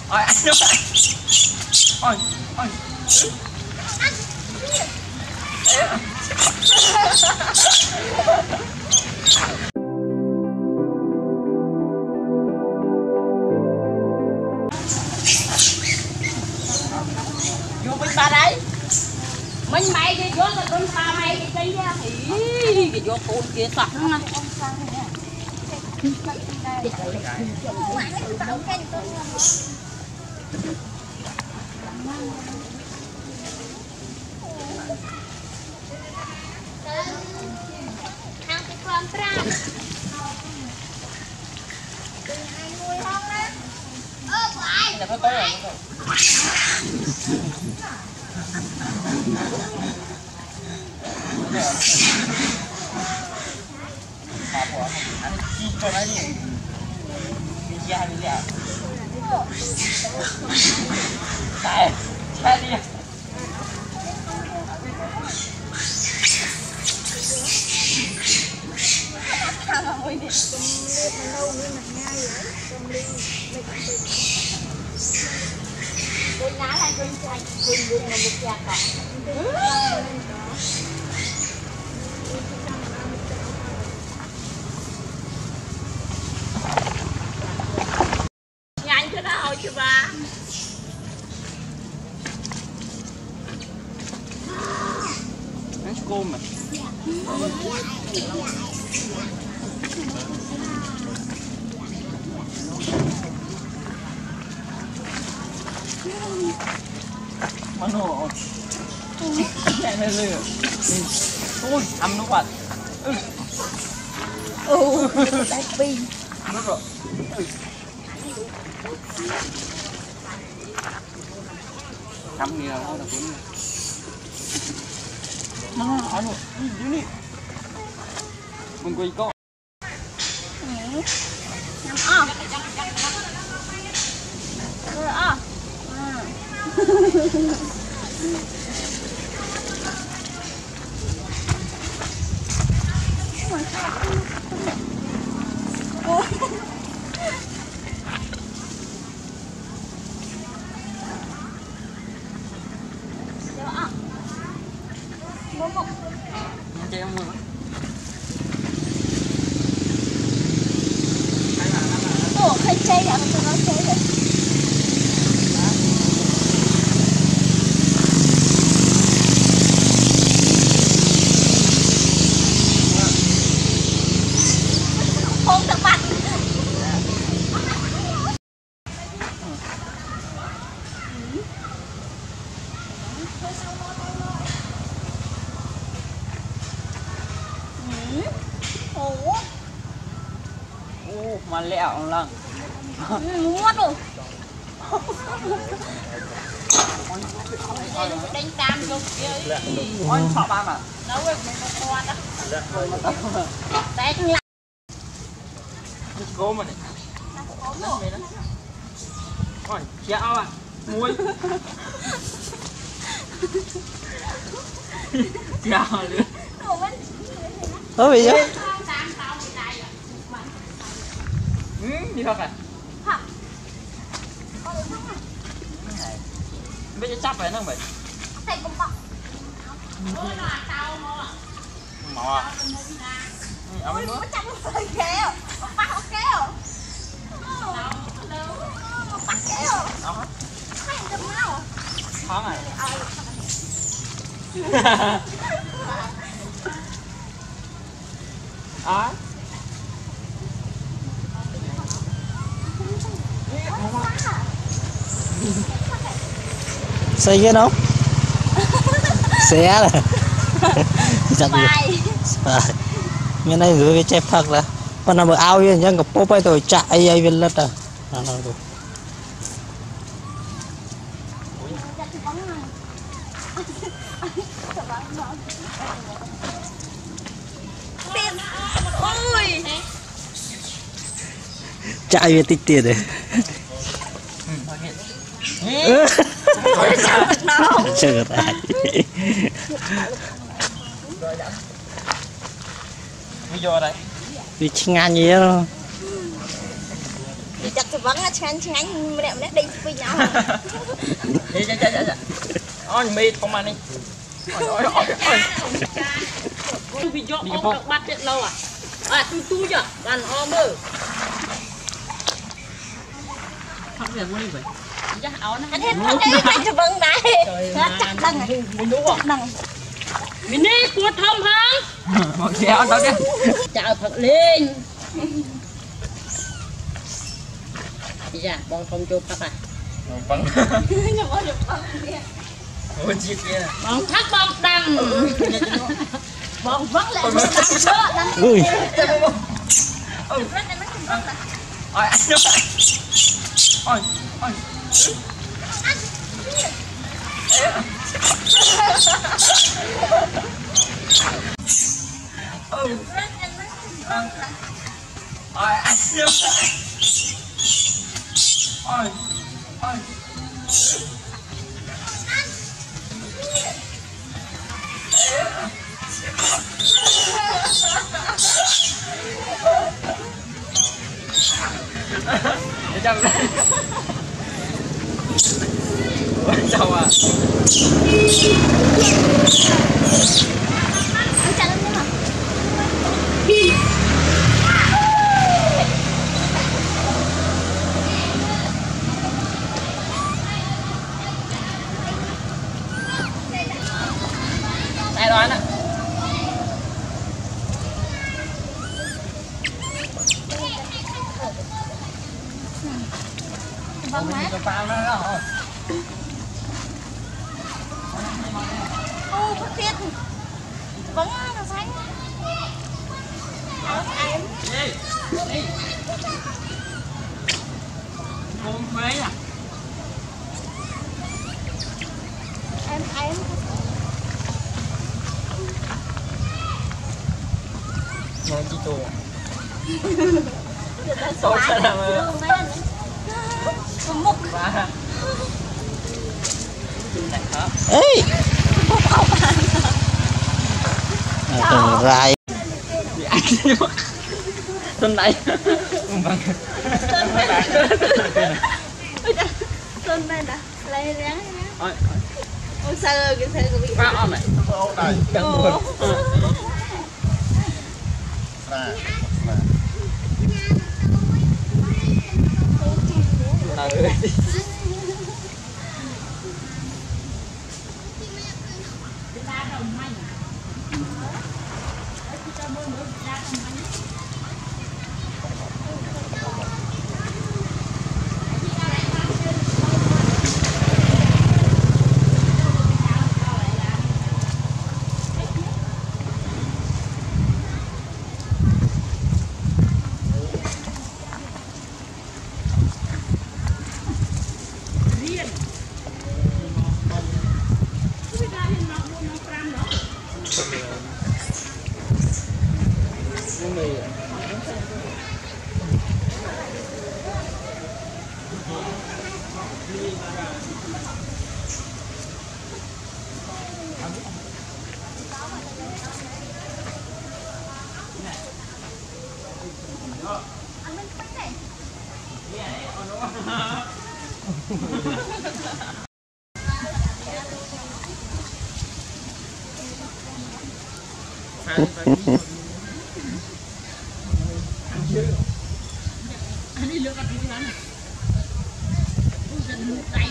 Ôi anh nước ôi ôi vô bên ba đấy mình mày cái vô là con ba mày cái chơi ra thì cái vô con kia sặc nó ăn cái con pram là phải tới rồi anh chi cho nó gì đi ra đi ra tại chạy đi tôi nói là rừng là một già cỏ nhanh cho nó hồi chưa ba nó cô mà Mano, chạy lên lửa, ôi, ăn nó quạt, đại pin nó rồi, cắm đi nào, thôi là cuốn, nó, ăn rồi, đi đi, mình quay co, chơi không mưa, ủa khai chơi à mình nói chơi rồi không được mặt mà lẹo lần, muốt rồi đánh tam vô kia ôi chọn ba mà, nấu rồi mình có con đó tét lại cô mà này, ôi chéo à, muối, chéo nữa, Có gì vậy? đi thật à? Bây giờ chắc phải không vậy? thầy cũng bọc Màu à? Ôi nó chăm rồi kêu bắt nó kêu bắt kêu hay đâm nào khó này. Á. Xây cái nó xé rồi chặt gì bên đây rửa cái chép thật là con nào bữa ao vậy nhưng gặp bố bay tôi chạy ai bên lật à ôi chạy về tích tiền đấy chờ tại Đi vô đây. đi ngang gì đó đi chặt sờ vắng á chán mẹ đi với nhau dạ ôi mì không ăn đi ôi bị gió ôm bắt chết lâu à tu chưa ăn ôm ơi không thể mua đi vậy chắc áo nó hết phải sờ vắng đấy chắc đằng này mình đúng không đằng mình đi cuột thông không một xéo đó chứ chào thật lên dạ bong không chụp các bạn bong ôi chiếc kia bong thắt bong đằng bong vắt lại bong đằng ui ôi anh đâu ôi ôi ôi anh đâu ôi ôi chào chào à đây đoán ạ vâng má cái bao nó rồi ô phát thiết vắng là sáng em đi con phế à em nói chi tù tôi sẽ làm mục ba ấy từng rai tên này tên này nè lấy ráng ôi ôi sao cái xe của bị ba ôm này đây buồn anh đi lượt ăn cái này